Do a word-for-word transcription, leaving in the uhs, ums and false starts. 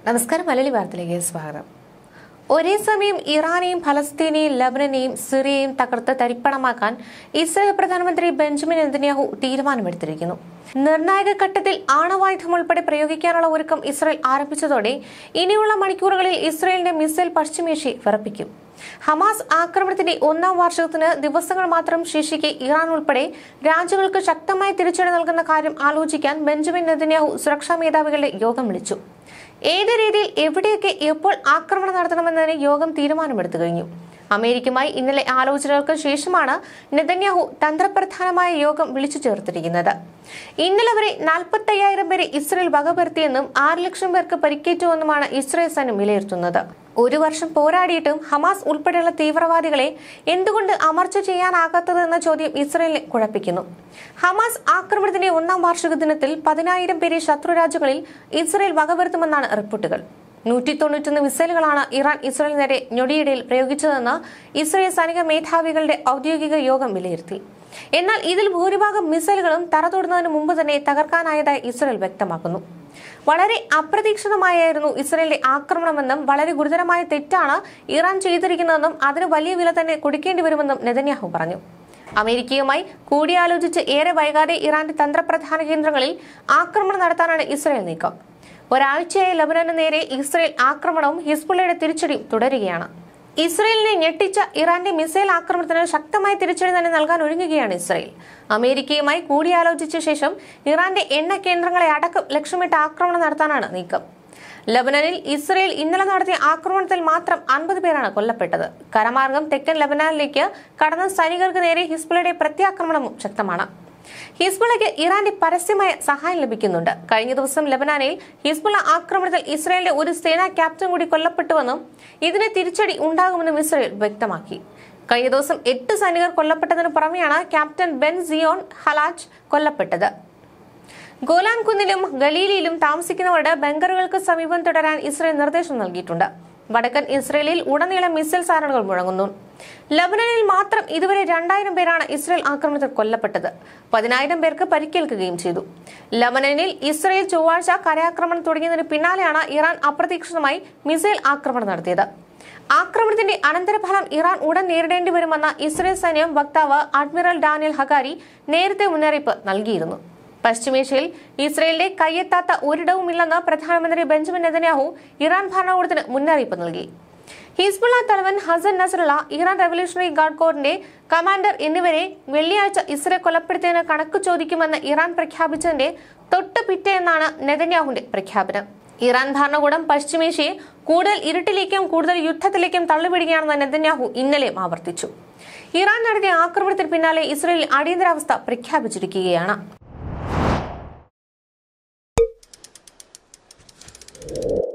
നമസ്കാരം. മലയാളി വാർത്തയിലേക്ക് സ്വാഗതം. ഒരേ സമയം ഇറാനെയും ഫലസ്തീനെയും ലബനനെയും സിറിയയും തകർത്ത് തരിപ്പണമാക്കാൻ ഇസ്രായേൽ പ്രധാനമന്ത്രി ബെഞ്ചമിൻ നെതന്യാഹു തീരുമാനമെടുത്തിരിക്കുന്നു. നിർണായക ഘട്ടത്തിൽ ആണവായുധം ഉൾപ്പെടെ പ്രയോഗിക്കാനുള്ള ഒരുക്കം ഇസ്രായേൽ ആരംഭിച്ചതോടെ ഇനിയുള്ള മണിക്കൂറുകളിൽ ഇസ്രായേലിന്റെ മിസൈൽ പശ്ചിമേഷ്യയെ വിറപ്പിക്കും. ഹമാസ് ആക്രമണത്തിന്റെ ഒന്നാം വാർഷികത്തിന് ദിവസങ്ങൾ മാത്രം ശേഷിക്കെ ഇറാൻ ഉൾപ്പെടെ രാജ്യങ്ങൾക്ക് ശക്തമായ തിരിച്ചടി നൽകുന്ന കാര്യം ആലോചിക്കാൻ ബെഞ്ചമിൻ നെതന്യാഹു സുരക്ഷാ മേധാവികളുടെ യോഗം വിളിച്ചു. ഏത് രീതിയിൽ എവിടെയൊക്കെ എപ്പോൾ ആക്രമണം നടത്തണമെന്നതിന് യോഗം തീരുമാനമെടുത്തു കഴിഞ്ഞു. അമേരിക്കയുമായി ഇന്നലെ ആലോചനകൾക്ക് ശേഷമാണ് നെതന്യാഹു തന്ത്രപ്രധാനമായ യോഗം വിളിച്ചു ചേർത്തിരിക്കുന്നത്. ഇന്നലെ വരെ നാൽപ്പത്തി അയ്യായിരം പേരെ ഇസ്രായേൽ വകവരുത്തിയെന്നും ആറ് ലക്ഷം പേർക്ക് പരിക്കേറ്റുവെന്നുമാണ് ഇസ്രായേൽ സൈന്യം വിലയിരുത്തുന്നത്. ഒരു വർഷം പോരാടിയിട്ടും ഹമാസ് ഉൾപ്പെടെയുള്ള തീവ്രവാദികളെ എന്തുകൊണ്ട് അമർച്ച ചെയ്യാനാകാത്തതെന്ന ചോദ്യം ഇസ്രായേലിനെ കുഴപ്പിക്കുന്നു. ഹമാസ് ആക്രമണത്തിന്റെ ഒന്നാം വാർഷിക ദിനത്തിൽ പതിനായിരം പേരെ ശത്രു രാജ്യങ്ങളിൽ ഇസ്രായേൽ വകവരുത്തുമെന്നാണ് റിപ്പോർട്ടുകൾ. നൂറ്റി തൊണ്ണൂറ്റൊന്ന് മിസൈലുകളാണ് ഇറാൻ ഇസ്രായേൽ നേരെ ഞൊടിയിടയിൽ പ്രയോഗിച്ചതെന്ന് ഇസ്രായേൽ സൈനിക മേധാവികളുടെ ഔദ്യോഗിക യോഗം വിലയിരുത്തി. എന്നാൽ ഇതിൽ ഭൂരിഭാഗം മിസൈലുകളും തറ തൊടുന്നതിന് മുമ്പ് തന്നെ തകർക്കാനായതായി ഇസ്രായേൽ വ്യക്തമാക്കുന്നു. വളരെ അപ്രതീക്ഷിതമായിരുന്നു ഇസ്രായേലിന്റെ ആക്രമണമെന്നും വളരെ ഗുരുതരമായ തെറ്റാണ് ഇറാൻ ചെയ്തിരിക്കുന്നതെന്നും അതിന് വലിയ വില തന്നെ കൊടുക്കേണ്ടി വരുമെന്നും നെതന്യാഹു പറഞ്ഞു. അമേരിക്കയുമായി കൂടിയാലോചിച്ച് ഏറെ വൈകാതെ ഇറാന്റെ തന്ത്രപ്രധാന കേന്ദ്രങ്ങളിൽ ആക്രമണം നടത്താനാണ് ഇസ്രായേൽ നീക്കം. ഒരാഴ്ചയായി ലബനന് നേരെ ഇസ്രായേൽ ആക്രമണവും ഹിസ്ബുള്ളയുടെ തിരിച്ചടിയും തുടരുകയാണ്. ഇസ്രായേലിനെ ഞെട്ടിച്ച ഇറാന്റെ മിസൈൽ ആക്രമണത്തിന് ശക്തമായ തിരിച്ചടി തന്നെ നൽകാൻ ഒരുങ്ങുകയാണ് ഇസ്രായേൽ. അമേരിക്കയുമായി കൂടിയാലോചിച്ച ശേഷം ഇറാന്റെ എണ്ണ കേന്ദ്രങ്ങളെ അടക്കം ലക്ഷ്യമിട്ട് ആക്രമണം നടത്താനാണ് നീക്കം. ലബനനിൽ ഇസ്രായേൽ ഇന്നലെ നടത്തിയ ആക്രമണത്തിൽ മാത്രം അൻപത് പേരാണ് കൊല്ലപ്പെട്ടത്. കരമാർഗം തെക്കൻ ലബനാനിലേക്ക് കടന്ന സൈനികർക്ക് നേരെ ഹിസ്ബുള്ളയുടെ പ്രത്യാക്രമണവും ശക്തമാണ്. ഹിസ്ബുള്ളയ്ക്ക് ഇറാന്റെ പരസ്യമായ സഹായം ലഭിക്കുന്നുണ്ട്. കഴിഞ്ഞ ദിവസം ലബനാനിൽ ഹിസ്ബുള്ള ആക്രമണത്തിൽ ഇസ്രായേലിന്റെ ഒരു സേനാ ക്യാപ്റ്റൻ കൂടി കൊല്ലപ്പെട്ടുവെന്നും ഇതിന് തിരിച്ചടി ഉണ്ടാകുമെന്നും ഇസ്രായേൽ വ്യക്തമാക്കി. കഴിഞ്ഞ ദിവസം എട്ട് സൈനികർ കൊല്ലപ്പെട്ടതിനു പുറമെയാണ് ക്യാപ്റ്റൻ ബെൻ സിയോൺ ഹലാജ് കൊല്ലപ്പെട്ടത്. ഗോലാൻ കുന്നിലും ഗലീലിയിലും താമസിക്കുന്നവരുടെ ബങ്കറുകൾക്ക് സമീപം തുടരാൻ ഇസ്രായേൽ നിർദ്ദേശം നൽകിയിട്ടുണ്ട്. വടക്കൻ ഇസ്രായേലിൽ ഉടനീളം മിസൈൽ സാരണകൾ മുഴങ്ങുന്നു. ലബനനിൽ മാത്രം ഇതുവരെ രണ്ടായിരം പേരാണ് ഇസ്രായേൽ ആക്രമണത്തിൽ കൊല്ലപ്പെട്ടത്. പതിനായിരം പേർക്ക് പരിക്കേൽക്കുകയും ചെയ്തു. ലബനനിൽ ഇസ്രായേൽ ചൊവ്വാഴ്ച കരയാക്രമണം തുടങ്ങിയതിന് പിന്നാലെയാണ് ഇറാൻ അപ്രതീക്ഷിതമായി മിസൈൽ ആക്രമണം നടത്തിയത്. ആക്രമണത്തിന്റെ അനന്തരഫലം ഇറാൻ ഉടൻ നേരിടേണ്ടി വരുമെന്ന ഇസ്രായേൽ സൈന്യം വക്താവ് അഡ്മിറൽ ഡാനിയൽ ഹഗാരി നേരത്തെ മുന്നറിയിപ്പ് നൽകിയിരുന്നു. പശ്ചിമേഷ്യയിൽ ഇസ്രായേലിന്റെ കയ്യെത്താത്ത ഒരിടവുമില്ലെന്ന് പ്രധാനമന്ത്രി ബെഞ്ചമിൻ നെതന്യാഹു ഇറാൻ ഭരണകൂടത്തിന് മുന്നറിയിപ്പ് നൽകി. ഹിസ്ബുള്ള തലവൻ Hassan Nasrallah, Iran revolutionary guard കോറിന്റെ കമാൻഡർ എന്നിവരെ വെള്ളിയാഴ്ച ഇസ്രായേൽ കൊലപ്പെടുത്തിയതിന് കണക്ക് ചോദിക്കുമെന്ന് ഇറാൻ പ്രഖ്യാപിച്ചതിന്റെ തൊട്ട് പിറ്റേന്നാണ് നെതന്യാഹുവിന്റെ പ്രഖ്യാപനം. ഇറാൻ ഭരണകൂടം പശ്ചിമേഷ്യയെ കൂടുതൽ ഇരുട്ടിലേക്കും കൂടുതൽ യുദ്ധത്തിലേക്കും തള്ളിവിടുകയാണെന്ന് നെതന്യാഹു ഇന്നലെയും ആവർത്തിച്ചു. ഇറാൻ നടത്തിയ ആക്രമണത്തിന് പിന്നാലെ ഇസ്രായേൽ അടിയന്തരാവസ്ഥ പ്രഖ്യാപിച്ചിരിക്കുകയാണ്.